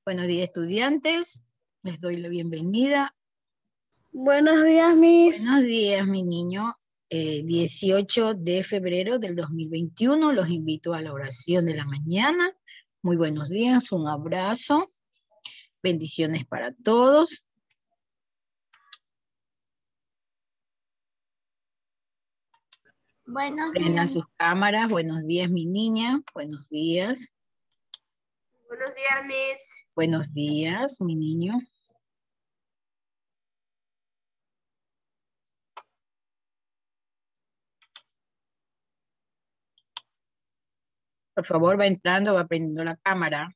Buenos días, estudiantes. Les doy la bienvenida. Buenos días, Miss. Buenos días, mi niño. 18 de febrero del 2021. Los invito a la oración de la mañana. Muy buenos días, un abrazo. Bendiciones para todos. Buenos Prendan días. sus cámaras. Buenos días, mi niña. Buenos días. Buenos días, Miss. Buenos días, mi niño. Por favor, va entrando, va prendiendo la cámara.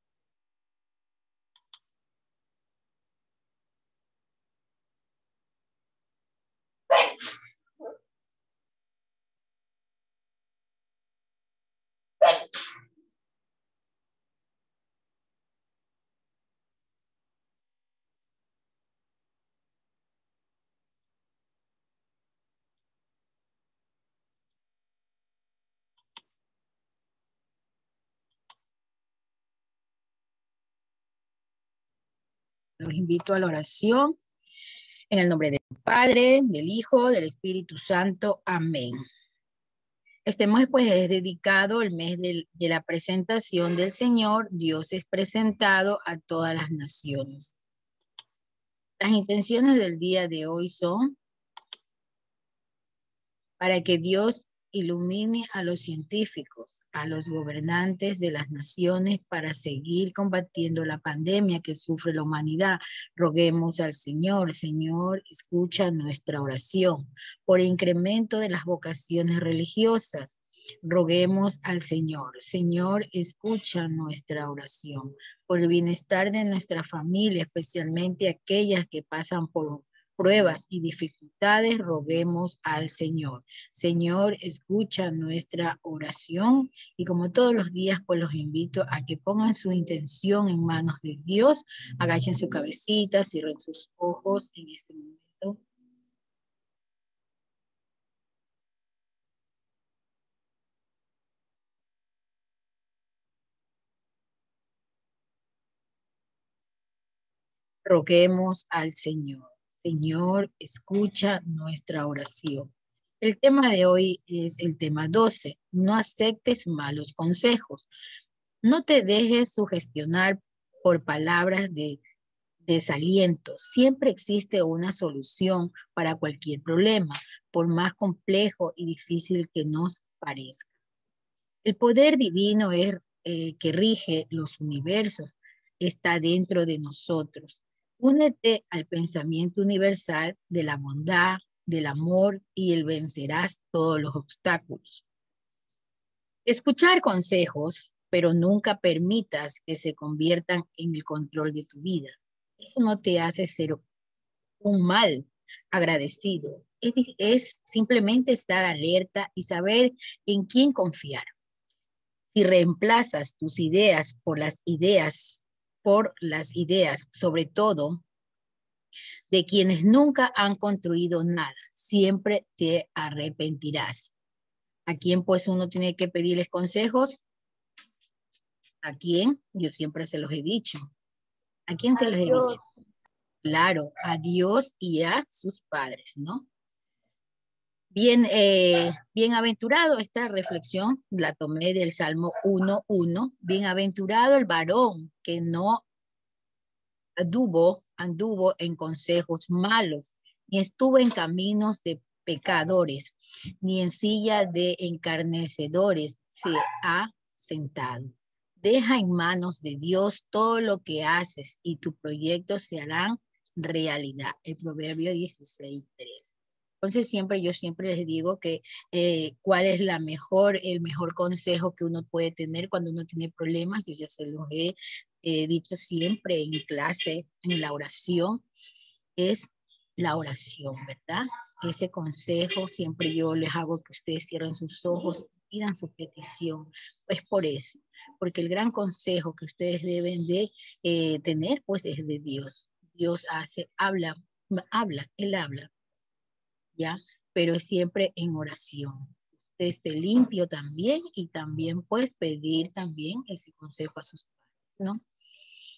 Los invito a la oración. En el nombre del Padre, del Hijo, del Espíritu Santo. Amén. Este mes pues es dedicado el mes de la presentación del Señor. Dios es presentado a todas las naciones. Las intenciones del día de hoy son para que Dios ilumine a los científicos, a los gobernantes de las naciones para seguir combatiendo la pandemia que sufre la humanidad. Roguemos al Señor. Señor, escucha nuestra oración. Por incremento de las vocaciones religiosas, roguemos al Señor. Señor, escucha nuestra oración. Por el bienestar de nuestra familia, especialmente aquellas que pasan por pruebas y dificultades, roguemos al Señor. Señor, escucha nuestra oración y como todos los días, pues los invito a que pongan su intención en manos de Dios, agachen su cabecita, cierren sus ojos en este momento. Roguemos al Señor. Señor, escucha nuestra oración. El tema de hoy es el tema 12. No aceptes malos consejos. No te dejes sugestionar por palabras de desaliento. Siempre existe una solución para cualquier problema, por más complejo y difícil que nos parezca. El poder divino que rige los universos está dentro de nosotros. Únete al pensamiento universal de la bondad, del amor y el vencerás todos los obstáculos. Escuchar consejos, pero nunca permitas que se conviertan en el control de tu vida. Eso no te hace ser un mal agradecido. Es simplemente estar alerta y saber en quién confiar. Si reemplazas tus ideas por las ideas, sobre todo de quienes nunca han construido nada, siempre te arrepentirás. ¿A quién pues uno tiene que pedirles consejos? ¿A quién? Yo siempre se los he dicho. ¿A quién se los he dicho? Claro, a Dios y a sus padres, ¿no? Bienaventurado, esta reflexión la tomé del Salmo 1:1. Bienaventurado el varón que no anduvo en consejos malos, ni estuvo en caminos de pecadores, ni en silla de encarnecedores se ha sentado. Deja en manos de Dios todo lo que haces y tus proyectos se harán realidad. El Proverbio 16:3. Entonces yo siempre les digo que cuál es el mejor consejo que uno puede tener cuando uno tiene problemas. Yo ya se los he dicho siempre en clase, en la oración, es la oración, ¿verdad? Ese consejo siempre yo les hago que ustedes cierren sus ojos, pidan su petición. Pues por eso, porque el gran consejo que ustedes deben de tener, pues es de Dios. Dios habla, Él habla, ¿ya? Pero es siempre en oración. Usted esté limpio también y también pues pedir también ese consejo a sus padres, ¿no?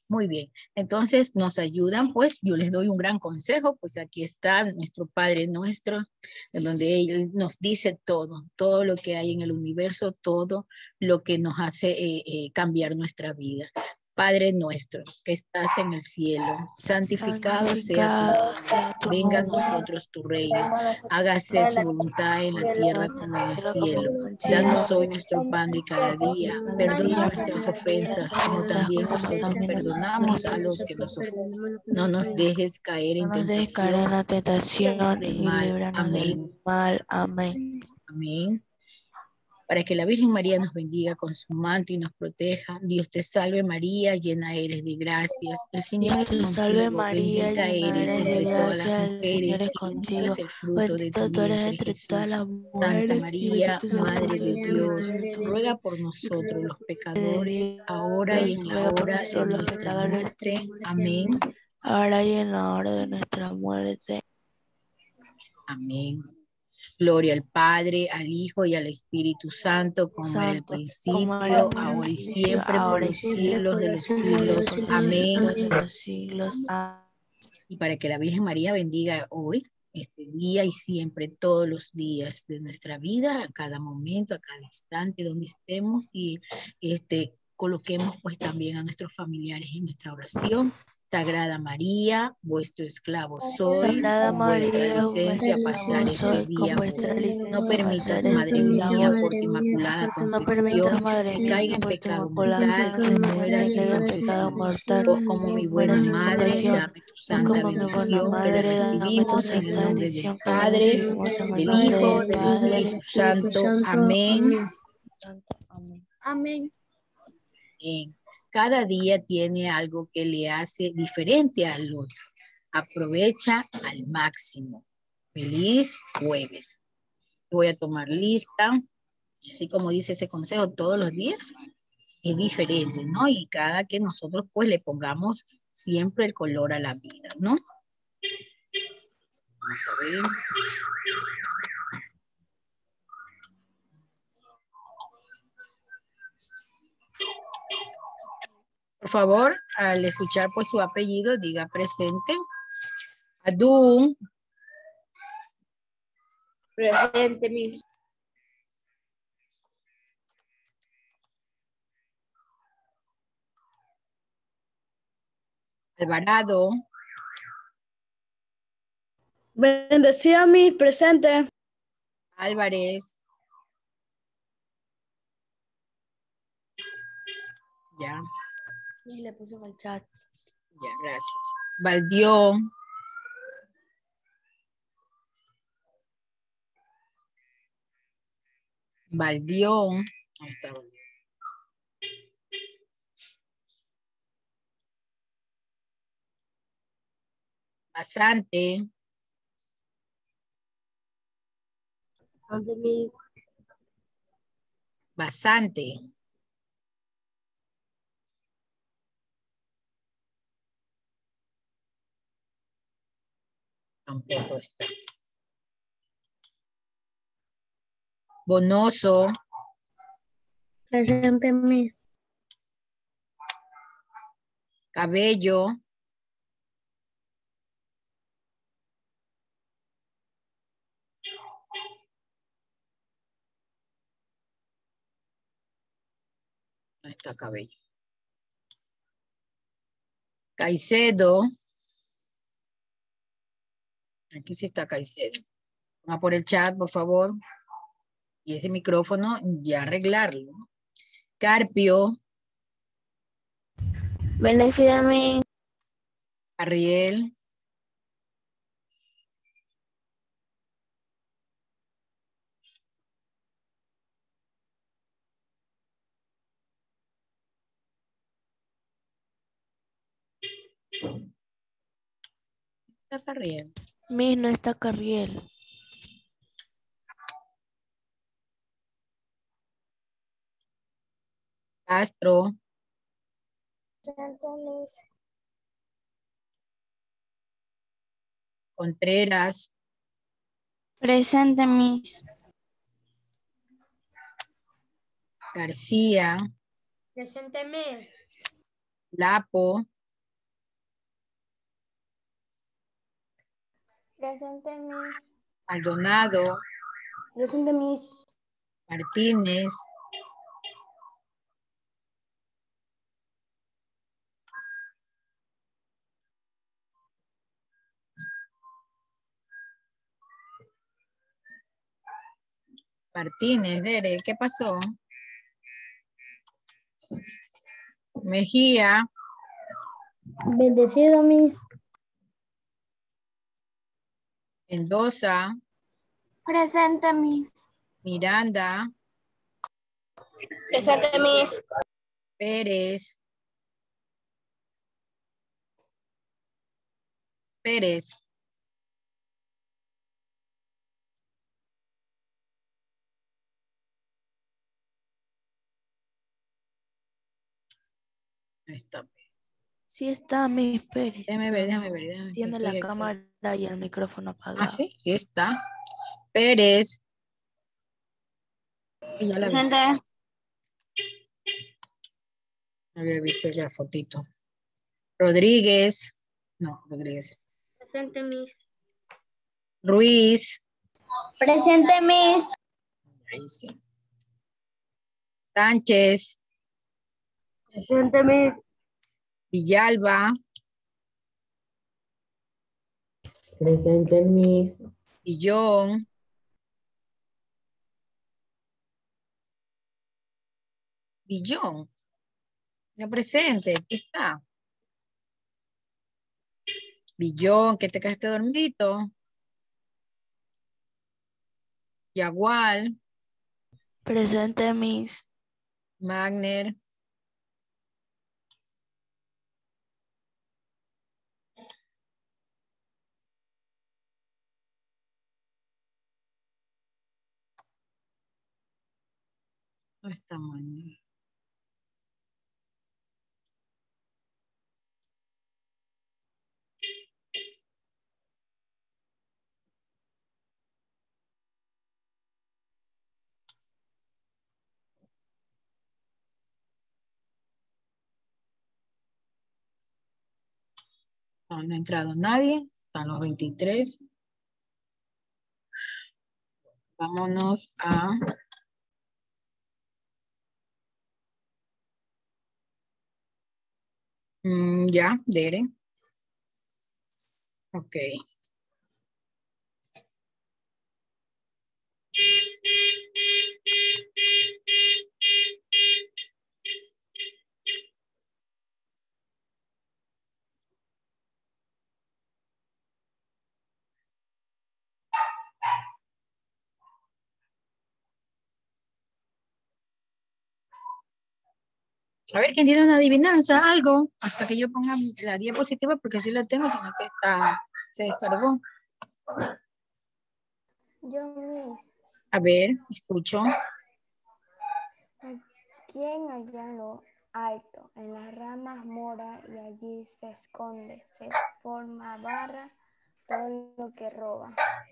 Muy bien, entonces nos ayudan, pues yo les doy un gran consejo, pues aquí está nuestro Padre Nuestro, en donde Él nos dice todo, todo lo que hay en el universo, todo lo que nos hace cambiar nuestra vida. Padre nuestro, que estás en el cielo, santificado sea tu Santificado nombre. sea tu Venga a nombre. nosotros tu reino. Hágase su voluntad en la tierra como en el cielo. Danos hoy nuestro pan de cada día. Perdona nuestras ofensas como también nosotros perdonamos a los que nos ofenden. No nos dejes caer No en nos dejes caer tentación. en la Líbranos tentación del y mal. líbranos del Amén. mal. Amén. Amén. Para que la Virgen María nos bendiga con su manto y nos proteja. Dios te salve María, llena eres de gracias. El Señor Dios es te salve contigo, María, bendita llena eres eres de entre todas las gracia, el Señor mujeres es y bendito contigo. es el fruto de tu Bendita tú eres vientre entre todas Jesús. las Santa mujeres y María, bendito es el Madre fruto de de tu Dios, vientre Jesús. ruega por nosotros los pecadores, ahora y Dios en la ruega por hora de nosotros los nuestra pecadores, muerte. Amén. ahora y en la hora de nuestra muerte. Amén. Gloria al Padre, al Hijo y al Espíritu Santo, como era al Santo, como era principio, al ahora y principio, siempre, por ahora y los siempre, siglos de los siempre, siglos. por los Amén. siglos de los siglos. Amén. Y para que la Virgen María bendiga hoy, este día y siempre, todos los días de nuestra vida, a cada momento, a cada instante, donde estemos, y coloquemos pues también a nuestros familiares en nuestra oración. Sagrada María, vuestro esclavo soy, Sagrada con vuestra María, licencia vuestra pasar voz, este soy con día por vuestra hoy. No licencia pasar permitas, este Madre día. mía, por tu inmaculada No permitas, concepción, Madre que mía, caiga que en por tu pecado inmaculada mortal, que muera concepción sin caiga en pecado confesión. mortal Vos como y mi muera buena sin madre, confesión. dame tu Vos santa como mi buena bendición, que la madre, dame tu recibimos en el santa nombre del bendición que la Padre, recibimos en el del nombre Hijo, del del Padre. Espíritu Santo. Amén. Santo. Amén. Amén. Cada día tiene algo que le hace diferente al otro. Aprovecha al máximo. Feliz jueves. Voy a tomar lista, así como dice ese consejo, todos los días es diferente, ¿no? Y cada que nosotros pues le pongamos siempre el color a la vida, ¿no? Vamos a ver. Por favor, al escuchar pues su apellido, diga presente. Adu. Presente, Miss. Alvarado. Bendecida, Miss. Presente. Álvarez. Ya, Y le puso en el chat. ya, gracias. Valdió. Valdió. Ahí está. Basante. Basante. Tampoco está. Bonoso. Presente, Miss. Cabello. No está Cabello. Caicedo. Aquí sí está Caicedo. Ponga por el chat, por favor. Y ese micrófono ya arreglarlo. Carpio. Bendecida, Miss. Ariel. Está Ariel. Miss, no está Carriel. Castro. Presente, Miss. Contreras. Presente, Miss. García. Presente, Miss. Lapo. Presente, Miss. Maldonado, Presente, Miss. Martínez, Dere, ¿qué pasó? Mejía, Bendecido, Miss. Mendoza, Presente, Miss. Miranda, Presente, Miss. Pérez, ahí está. Sí está, Miss Pérez. Déjame ver, déjame ver. Tiene Estoy la aquí. cámara y el micrófono apagado. Ah, sí, sí está. Pérez. Y ya la vi. Presente. Había visto la fotito. Rodríguez. No, Rodríguez. Presente, Miss. Ruiz. Presente, Miss. Ahí sí. Sánchez. Presente, Miss. Villalba. Presente, Miss. Villón. Villón. Ya presente. Aquí está. Villón, que te quedaste dormidito. Yagual. Presente, Miss. Magner. No está Magner. No, no ha entrado nadie. Están los 23. Vámonos a... ya, Dere. Ok. A ver, ¿quién tiene una adivinanza? Algo. Hasta que yo ponga la diapositiva, porque sí la tengo, sino que se descargó. Yo, Miss. A ver, escucho. ¿Quién allá en lo alto, en las ramas mora y allí se esconde, se forma barra todo lo que roba?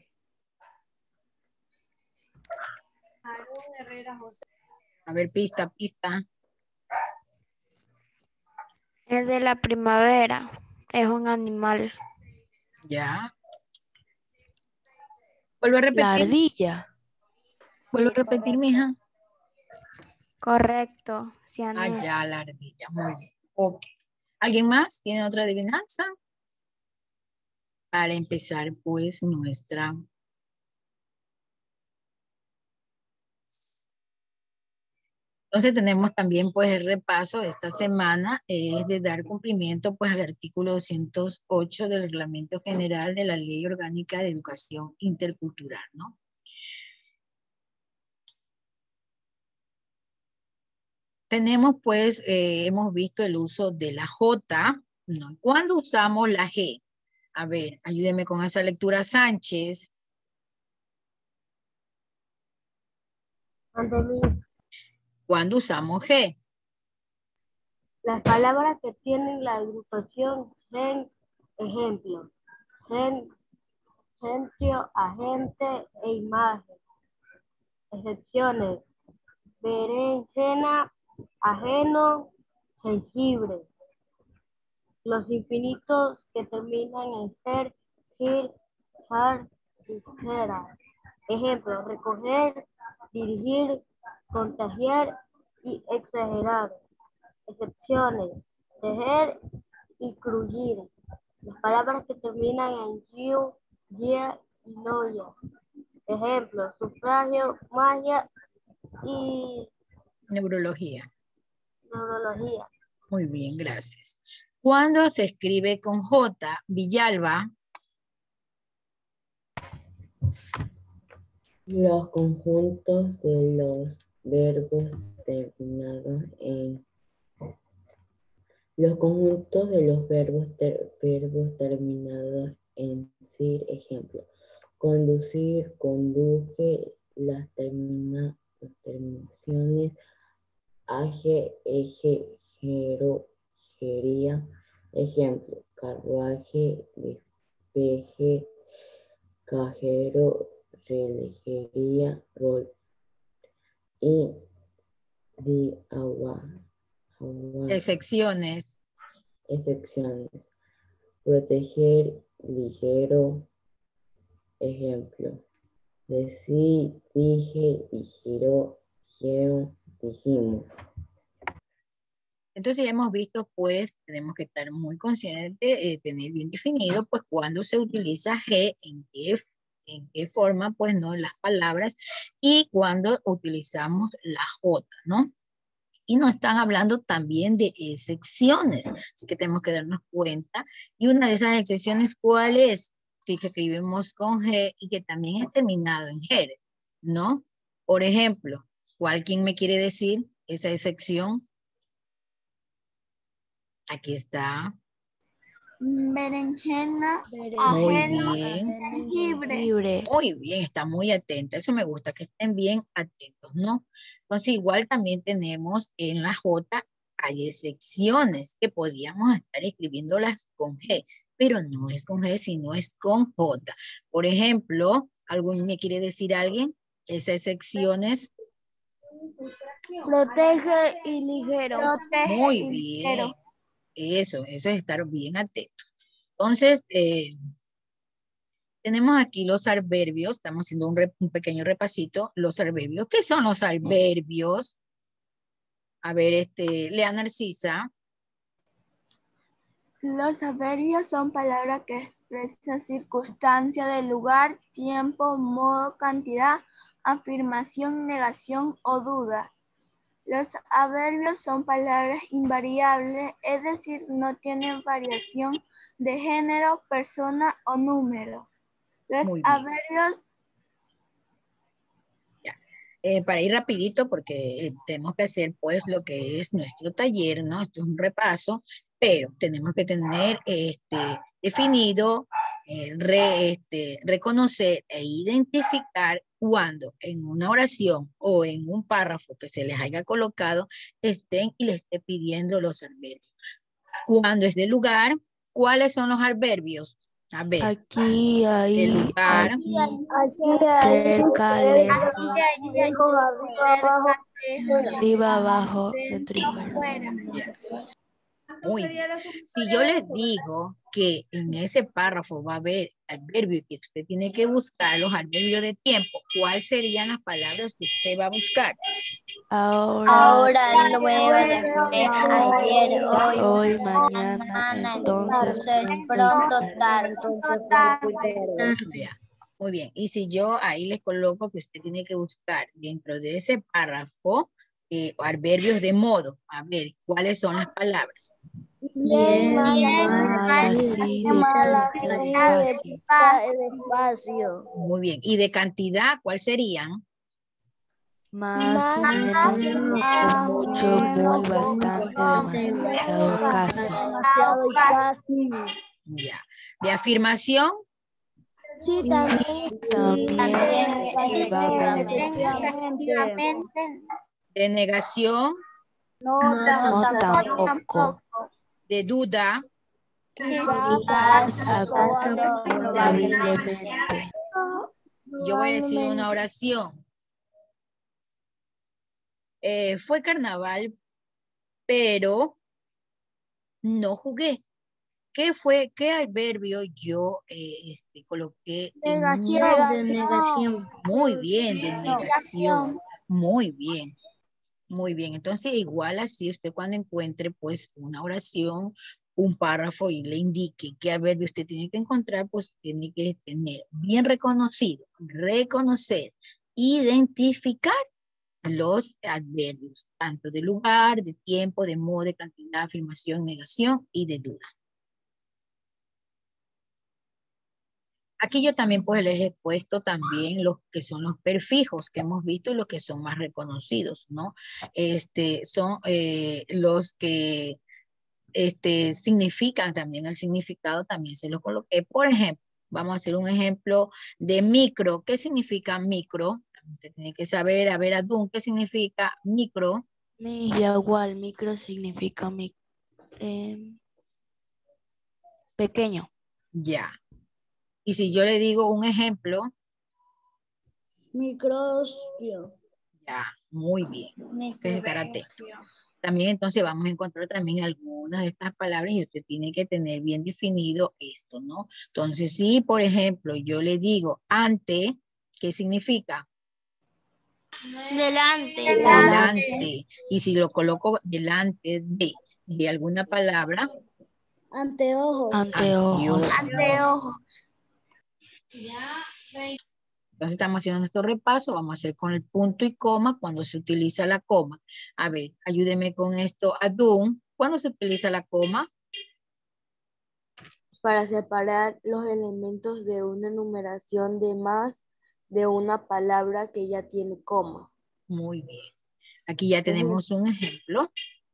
Aarón Herrera José. A ver, pista. Es de la primavera, es un animal. Ya. Vuelvo a La repetir. ardilla. Vuelvo a Sí, repetir, correcto. mija. Correcto, Ah, Ciané. ya, la ardilla. Muy bien. Ok. ¿Alguien más tiene otra adivinanza? Para empezar, pues, nuestra... Entonces tenemos también pues el repaso de esta semana, es de dar cumplimiento pues al artículo 208 del Reglamento General de la Ley Orgánica de Educación Intercultural, ¿no? Tenemos pues, hemos visto el uso de la J, ¿no? ¿Cuándo usamos la G? A ver, ayúdeme con esa lectura, Sánchez. Ante mí, ¿Cuándo usamos G? las palabras que tienen la agrupación gen, ejemplo, gentio, agente e imagen. Excepciones: berenjena, ajeno, jengibre. Los infinitos que terminan en ser, gir, trabajar, ligera. Ejemplo, recoger, dirigir, contagiar y exagerar. Excepciones, tejer y crujir. Las palabras que terminan en you, yeah y noya. Ejemplo, sufragio, magia y Neurología. neurología. Muy bien, gracias. ¿Cuándo se escribe con J? Villalba. Los conjuntos de los verbos terminados en verbos terminados en -cir, ejemplo, conducir, conduje, las terminaciones aje, eje, jero, jería, ejemplo, carruaje, despeje, cajero, relojería, rol y de agua. Excepciones. Excepciones. Proteger, ligero, ejemplo. Decir, dije, dijeron, dijeron, dijimos. Entonces ya hemos visto, pues, tenemos que estar muy conscientes, tener bien definido, pues, cuando se utiliza G, en qué forma, pues, ¿no? Las palabras, y cuando utilizamos la J, ¿no? Y nos están hablando también de excepciones, así que tenemos que darnos cuenta. Y una de esas excepciones, ¿cuál es? Sí, que escribimos con G y que también es terminado en G, ¿no? Por ejemplo, ¿quién me quiere decir esa excepción? Aquí está. Berenjena, Muy ajeno, bien. jengibre. Muy bien, está muy atenta. Eso me gusta, que estén bien atentos, ¿no? Entonces, igual también tenemos en la J, hay excepciones que podíamos estar escribiéndolas con G, pero no es con G, sino es con J. Por ejemplo, ¿algún me quiere decir alguien? Esas excepciones. Protege y ligero. Muy bien. Eso es estar bien atento. Entonces, tenemos aquí los adverbios, estamos haciendo un pequeño repasito. Los adverbios, ¿qué son los adverbios? A ver, Lea Narcisa. Los adverbios son palabras que expresan circunstancia de lugar, tiempo, modo, cantidad, afirmación, negación o duda. Los adverbios son palabras invariables, es decir, no tienen variación de género, persona o número. Los Muy bien. adverbios... Para ir rapidito, porque tenemos que hacer pues lo que es nuestro taller, ¿no? Esto es un repaso, pero tenemos que tener definido, reconocer e identificar cuando en una oración o en un párrafo que se les haya colocado estén y le esté pidiendo los adverbios. Cuando es de lugar, ¿cuáles son los adverbios? A ver. Aquí, ahí, De lugar. allí, cerca, lejos, arriba, abajo, dentro y fuera. Muy bien. Si yo les digo que en ese párrafo va a haber adverbios que usted tiene que buscar, los adverbios de tiempo, ¿cuáles serían las palabras que usted va a buscar? Ahora, luego, después, ayer, hoy, mañana, entonces, pronto, tarde. Ya. Muy bien. Y si yo ahí les coloco que usted tiene que buscar dentro de ese párrafo adverbios de modo, a ver, ¿cuáles son las palabras? bien, mal, así, despacio. Muy bien. ¿Y de cantidad, cuál serían? Más, menos, mucho, muy, bastante, demasiado, casi. Ya. ¿De afirmación? Sí, también, Efectivamente. ¿De negación? No tampoco. ¿De duda? Quizás, acaso, probablemente. Yo voy a decir una oración. Fue carnaval, pero no jugué. ¿Qué adverbio yo coloqué en Negación. De negación. muy bien, de negación. Muy bien. Muy bien. Entonces, igual así, usted cuando encuentre pues una oración, un párrafo y le indique qué adverbio usted tiene que encontrar, pues tiene que tener bien reconocido, reconocer, identificar los adverbios, tanto de lugar, de tiempo, de modo, de cantidad, afirmación, negación y de duda. Aquí yo también pues les he puesto también los que son los prefijos que hemos visto y los que son más reconocidos, ¿no? Son los que significan también el significado, también se los coloqué. Por ejemplo, vamos a hacer un ejemplo de micro. ¿Qué significa micro? Usted tiene que saber, a ver, Adún, ¿qué significa micro? Igual, micro significa pequeño. Ya. Y si yo le digo un ejemplo, Microscopio. ya, muy bien. Entonces, estar atento. También entonces vamos a encontrar también algunas de estas palabras y usted tiene que tener bien definido esto, ¿no? Entonces, si por ejemplo yo le digo ante, ¿qué significa? Delante. Delante. Y si lo coloco delante de alguna palabra, Anteojos. Anteojos. Anteojos. entonces estamos haciendo nuestro repaso, vamos a hacer con el punto y coma cuando se utiliza la coma. A ver, ayúdeme con esto, Adún. ¿Cuándo se utiliza la coma? Para separar los elementos de una numeración de más de una palabra que ya tiene coma. Muy bien. Aquí ya tenemos un ejemplo.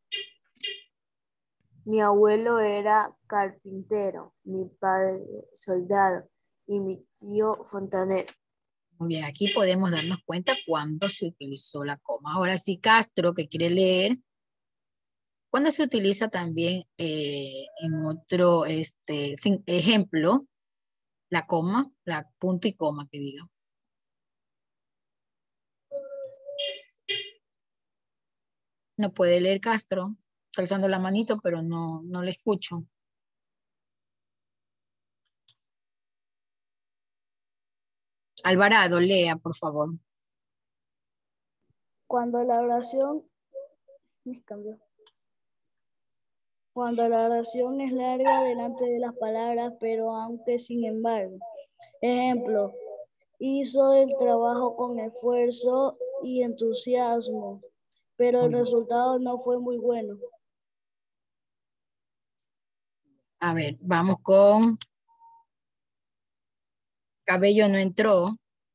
Mi abuelo era carpintero, mi padre soldado y mi tío fontanero. Muy bien, aquí podemos darnos cuenta cuándo se utilizó la coma. Ahora sí, Castro, que quiere leer. ¿Cuándo se utiliza también en otro ejemplo la coma, la punto y coma que diga? No puede leer Castro, está alzando la manito, pero no le escucho. Alvarado, lea, por favor. Cuando la oración Cuando la oración es larga delante de las palabras, pero aunque sin embargo. Ejemplo, hizo el trabajo con esfuerzo y entusiasmo, pero el resultado no fue muy bueno. A ver, vamos con Cabello no entró.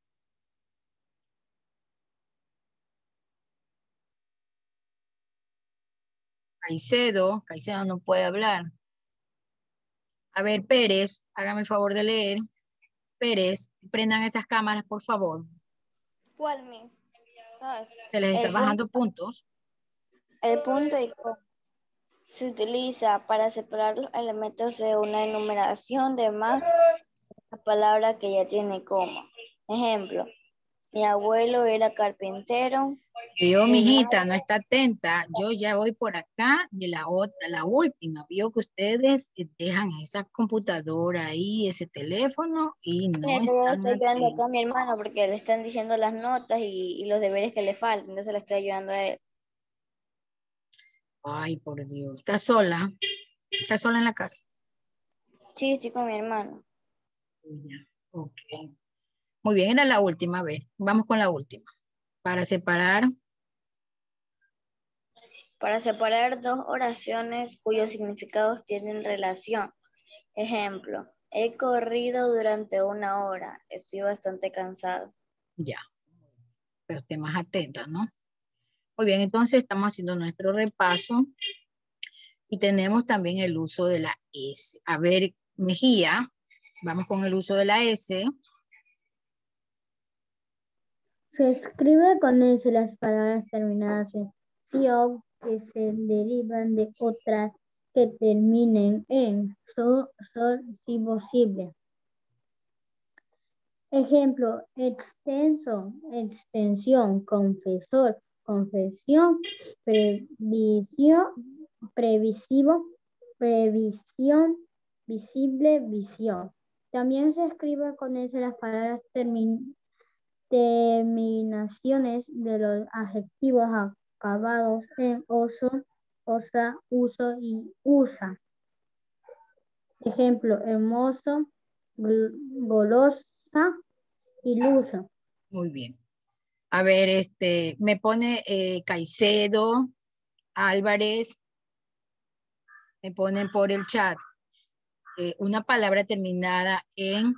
Caicedo no puede hablar. A ver, Pérez, hágame el favor de leer. Pérez, prendan esas cámaras, por favor. ¿Cuál, Miss? Se les está bajando puntos. El punto y coma se utiliza para separar los elementos de una enumeración de más de la palabra que ya tiene coma. Ejemplo, mi abuelo era carpintero. Vio, mijita, no está atenta. Yo ya voy por acá de la otra, la última. Vio que ustedes dejan esa computadora ahí, ese teléfono y no Yo están estoy ayudando acá atentos. a mi hermano porque le están diciendo las notas y los deberes que le faltan, entonces le estoy ayudando a él. Ay, por Dios. ¿Está sola? ¿Está sola en la casa? Sí, estoy con mi hermano. Ya, ok. Muy bien, era la última vez. Vamos con la última. Para separar. Para separar dos oraciones cuyos significados tienen relación. Ejemplo, he corrido durante 1 hora. Estoy bastante cansado. Ya, pero esté más atenta, ¿no? Muy bien, entonces estamos haciendo nuestro repaso y tenemos también el uso de la S. A ver, Mejía, vamos con el uso de la S. Se escribe con S las palabras terminadas en "cio", que se derivan de otras que terminen en "so", si posible. Ejemplo, extenso, extensión, confesor, confesión, previsión, previsivo, previsión, visible, visión. También se escribe con S las palabras terminaciones de los adjetivos acabados en oso, osa, uso y usa. Ejemplo, hermoso, golosa, iluso. Muy bien. A ver, me pone Caicedo, Álvarez, me ponen por el chat una palabra terminada en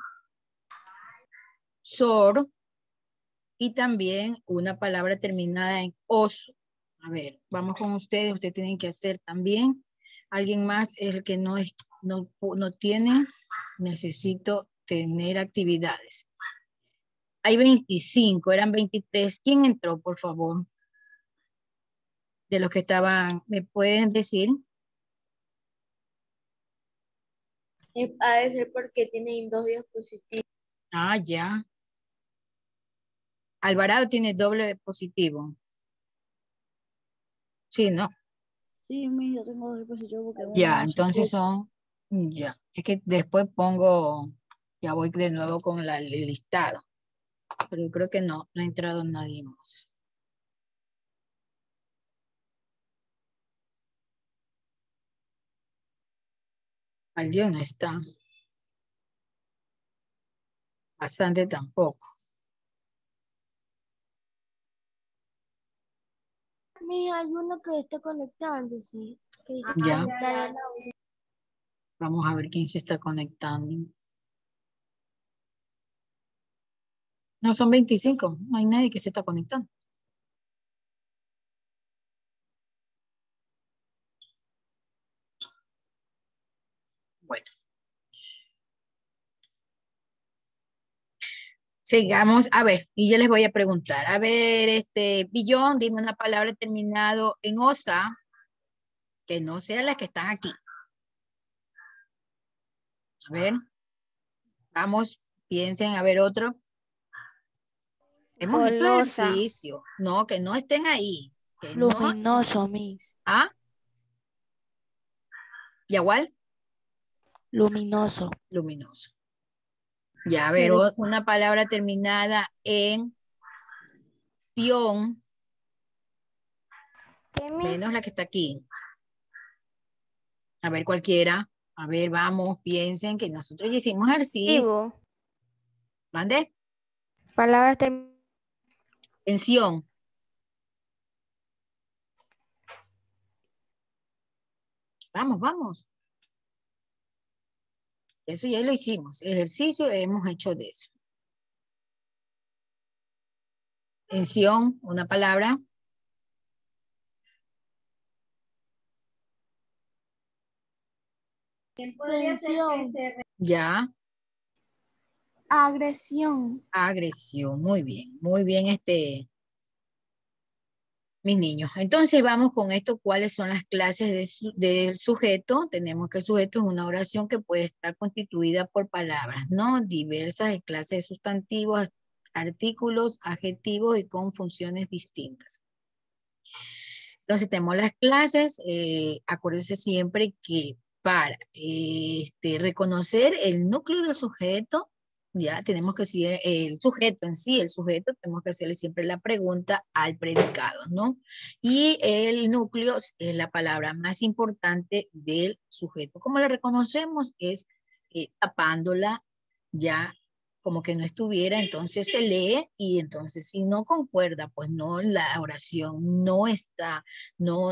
sor y también una palabra terminada en oso. A ver, vamos con ustedes. Ustedes tienen que hacer también. Alguien más, el que no tiene, necesito tener actividades. Hay 25, eran 23. ¿Quién entró, por favor? De los que estaban, ¿me pueden decir? Ha de ser porque tienen 2 diapositivas. Ah, ya. Alvarado tiene doble positivo. Sí, ¿no? Sí, yo tengo 2 diapositivos porque Ya, entonces son, ya. Es que después pongo, ya voy de nuevo con el listado. Pero yo creo que no ha entrado nadie más. Alguien no está. Bastante tampoco. Hay uno que está conectándose. Que dice Ya. conectar. Vamos a ver quién se está conectando. No, son 25. No hay nadie que se está conectando. Bueno. Sigamos. A ver, y yo les voy a preguntar. A ver, Billón, dime una palabra terminado en osa que no sea la que están aquí. A ver. Vamos, piensen, a ver otro. Hemos hecho ejercicio. No, que no estén ahí. Que Luminoso, Miss. ¿Ah? ¿Yagual? Luminoso. Luminoso. Ya, a ver, una palabra terminada en tion, menos la que está aquí. A ver, cualquiera. A ver, vamos, piensen que nosotros ya hicimos ejercicio. ¿Mande? Palabras Tensión. Vamos, vamos. Eso ya lo hicimos. Ejercicio hemos hecho de eso. Tensión, una palabra. Tensión. Ya. Agresión. Agresión. Muy bien. Muy bien, mis niños. Entonces vamos con esto. ¿Cuáles son las clases del sujeto? Tenemos que el sujeto es una oración que puede estar constituida por palabras, ¿no? Diversas clases de sustantivos, artículos, adjetivos y con funciones distintas. Entonces tenemos las clases. Acuérdense siempre que para reconocer el núcleo del sujeto, ya tenemos que decir el sujeto en sí, tenemos que hacerle siempre la pregunta al predicado, ¿no? Y el núcleo es la palabra más importante del sujeto. ¿Cómo la reconocemos? Es tapándola ya como que no estuviera, entonces se lee y entonces si no concuerda, pues no, la oración no está, no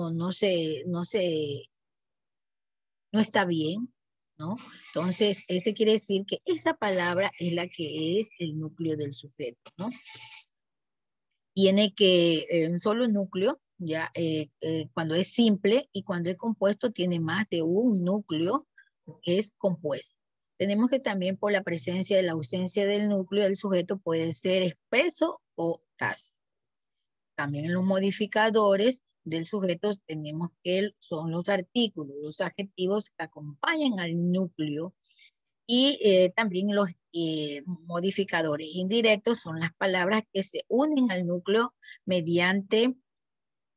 está bien, ¿no? Entonces, quiere decir que esa palabra es la que es el núcleo del sujeto, ¿no? Tiene que, un solo núcleo, ya, cuando es simple y cuando es compuesto tiene más de un núcleo, es compuesto. Tenemos que también por la presencia de la ausencia del núcleo del sujeto puede ser expreso o tácito. También en los modificadores del sujeto tenemos que son los artículos, los adjetivos que acompañan al núcleo y también los modificadores indirectos son las palabras que se unen al núcleo mediante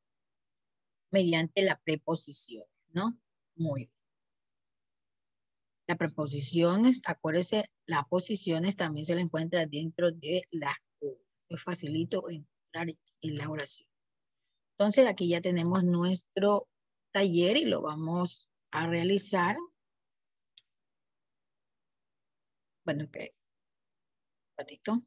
la preposición, ¿no? Muy bien. Las preposiciones, acuérdense, las posiciones también se le encuentra dentro de las comas. Es facilito encontrar en la oración. Entonces aquí ya tenemos nuestro taller y lo vamos a realizar. Bueno, ok. Un ratito.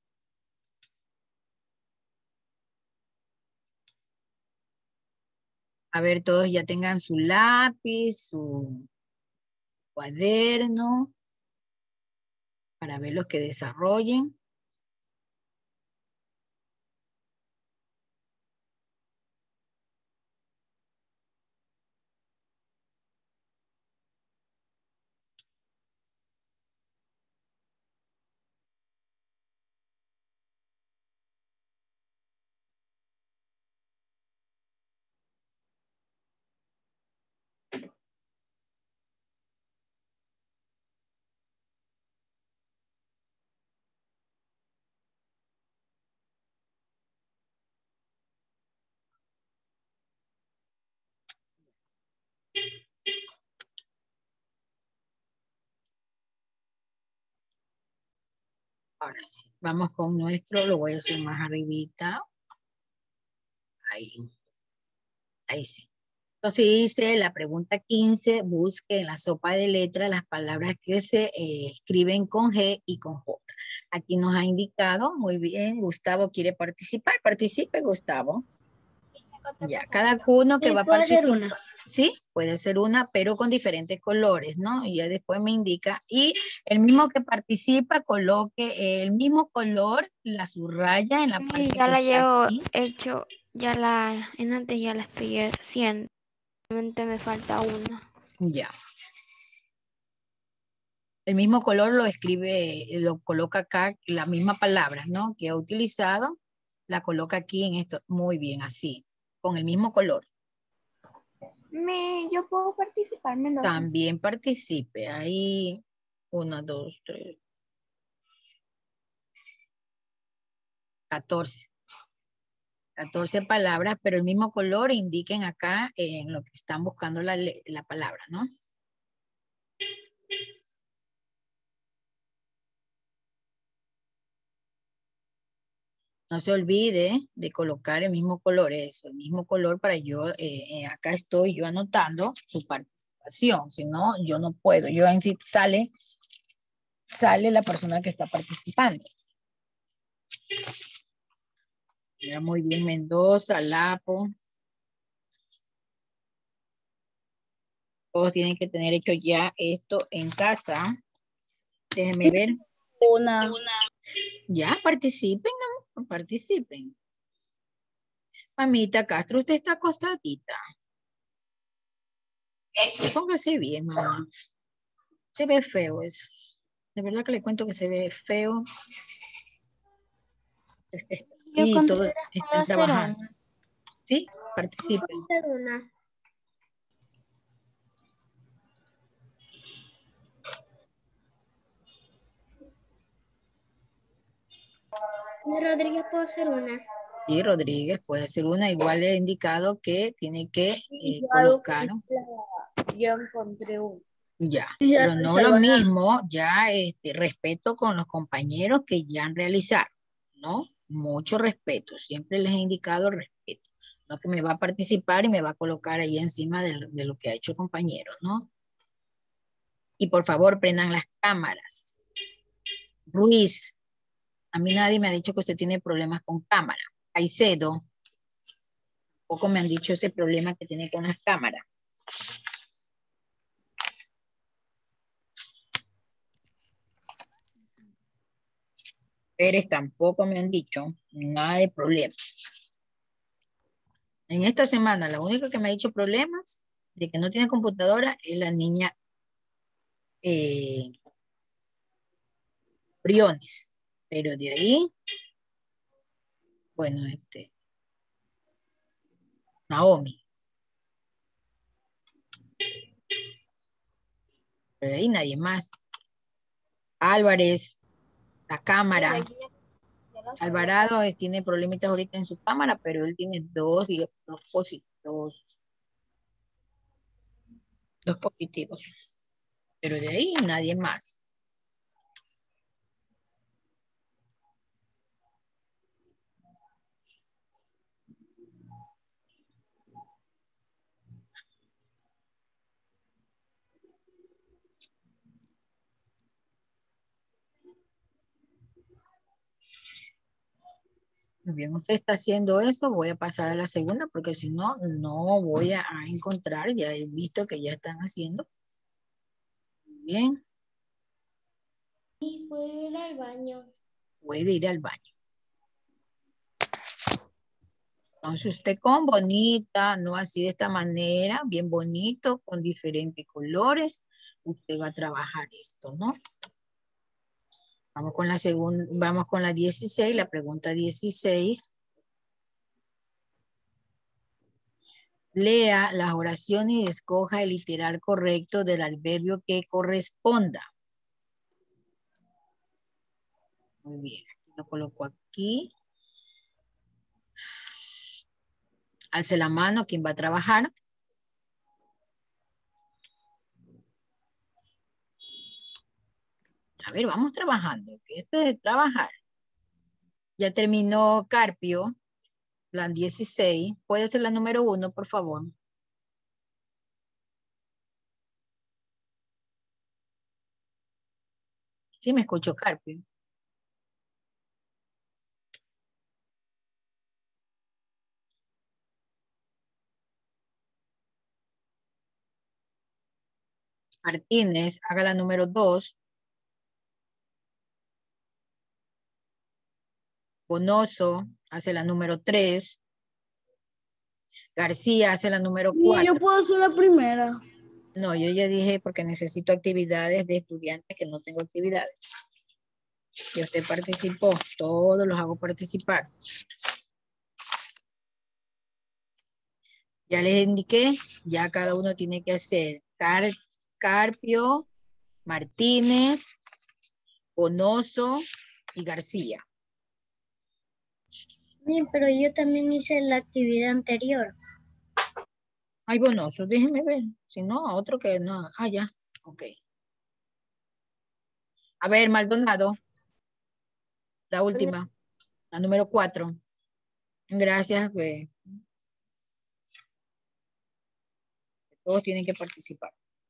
A ver, todos ya tengan su lápiz, su cuaderno, para ver los que desarrollen. Ahora sí, vamos con nuestro, lo voy a hacer más arribita. Ahí. Ahí sí. Entonces dice la pregunta 15, busque en la sopa de letras las palabras que se escriben con G y con J. Aquí nos ha indicado, muy bien, Gustavo quiere participar. Participe, Gustavo. Ya, cada uno que va a participar. Sí, puede ser una, pero con diferentes colores, ¿no? Y ya después me indica. Y el mismo que participa, coloque el mismo color, la subraya en la parte ya que la está llevo aquí. hecho, en antes ya la estoy haciendo. Solamente me falta una. Ya. El mismo color lo escribe, lo coloca acá, la misma palabra, ¿no? Que ha utilizado, la coloca aquí en esto. Muy bien, así, con el mismo color. Yo puedo participar, Mendoza. También participe. Ahí, 1, 2, 3, 14. 14 palabras, pero el mismo color indiquen acá en lo que están buscando la palabra, ¿no? No se olvide de colocar el mismo color, eso, el mismo color para yo, acá estoy yo anotando su participación, si no, yo no puedo, yo en sí sale la persona que está participando. Mira, muy bien, Mendoza, Lapo. Todos tienen que tener hecho ya esto en casa. Déjenme ver. Una. Ya, participen, ¿no? Participen. Mamita Castro, usted está acostadita. Póngase bien, mamá. Se ve feo eso. De verdad que le cuento que se ve feo. Sí, todos están trabajando. Sí, participen. Una. Rodríguez, ¿puedo hacer una? Sí, Rodríguez puede ser una. Igual le he indicado que tiene que colocar. Yo encontré uno. Ya, pero no lo mismo, ya respeto con los compañeros que ya han realizado, ¿no? Mucho respeto, siempre les he indicado respeto. No que me va a participar y me va a colocar ahí encima de lo que ha hecho el compañero, ¿no? Y por favor, prendan las cámaras. Ruiz, a mí nadie me ha dicho que usted tiene problemas con cámara. Caicedo, poco me han dicho ese problema que tiene con las cámaras. Pérez tampoco me han dicho nada de problemas. En esta semana, la única que me ha dicho problemas de que no tiene computadora es la niña Briones. Pero de ahí, bueno, Naomi. Pero ahí nadie más. Álvarez, la cámara. Alvarado tiene problemitas ahorita en su cámara, pero él tiene dos positivos. Pero de ahí nadie más. Muy bien, usted está haciendo eso, voy a pasar a la segunda porque si no, no voy a encontrar, ya he visto que ya están haciendo. Muy bien. ¿Y puedo ir al baño? Puede ir al baño. Entonces usted con bonita, no así de esta manera, bien bonito, con diferentes colores, usted va a trabajar esto, ¿no? Vamos con la segunda, vamos con la 16, la pregunta 16. Lea las oraciones y escoja el literal correcto del adverbio que corresponda. Muy bien, aquí lo coloco aquí. Alce la mano, ¿quién va a trabajar? A ver, vamos trabajando, que esto es de trabajar. Ya terminó Carpio, plan 16. ¿Puede ser la número 1, por favor? Sí, me escucho, Carpio. Martínez, haga la número 2. Bonoso, hace la número 3. García hace la número 4. Yo puedo hacer la primera. No, yo ya dije porque necesito actividades de estudiantes que no tengo actividades. Y usted participó, todos los hago participar. Ya les indiqué, ya cada uno tiene que hacer Carpio, Martínez, Bonoso y García. Bien, pero yo también hice la actividad anterior. Ay, Bonoso, déjenme ver. Si no, a otro que no. Ah, ya. Ok. A ver, Maldonado. La última. La número 4. Gracias. Pues. Todos tienen que participar.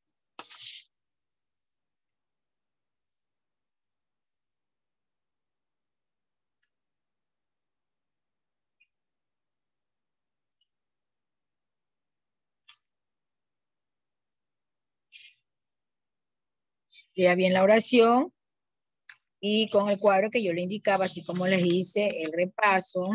Lea bien la oración y con el cuadro que yo le indicaba, así como les hice el repaso,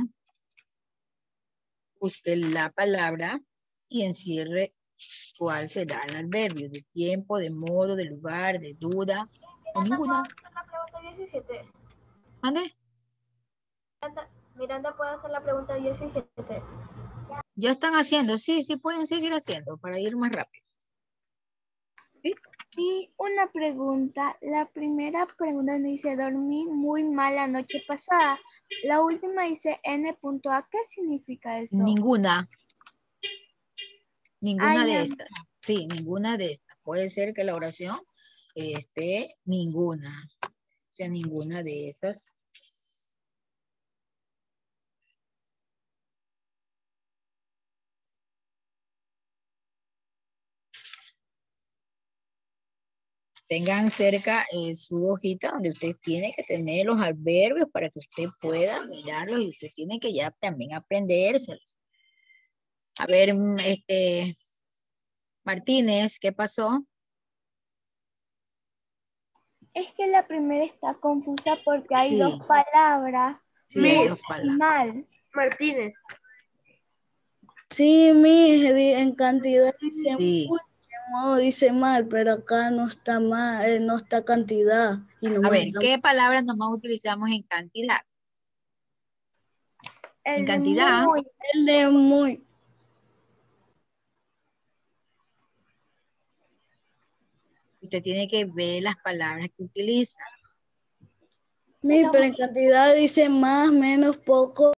busque la palabra y encierre cuál será el adverbio de tiempo, de modo, de lugar, de duda o ninguna. La pregunta 17. ¿Mande? Miranda puede hacer la pregunta 17. Ya están haciendo, sí, pueden seguir haciendo para ir más rápido. ¿Sí? Y una pregunta, la primera pregunta dice, dormí muy mal la noche pasada. La última dice N.A, ¿qué significa eso? Ninguna. Ninguna de ya. estas. Sí, ninguna de estas. Puede ser que la oración esté ninguna. O sea, ninguna de esas. Tengan cerca su hojita donde usted tiene que tener los adverbios para que usted pueda mirarlos y usted tiene que ya también aprendérselos. A ver, Martínez, ¿qué pasó? Es que la primera está confusa porque hay Sí. dos palabras. Sí, hay dos palabras. Mal. Martínez. Sí, en cantidad dice Sí. mucho, en modo dice mal, pero acá no está mal, no está cantidad. Y A ver, ¿qué palabras nomás utilizamos en cantidad? El En de cantidad. muy. El de muy. Usted tiene que ver las palabras que utiliza. Pero en cantidad dice más, menos, poco.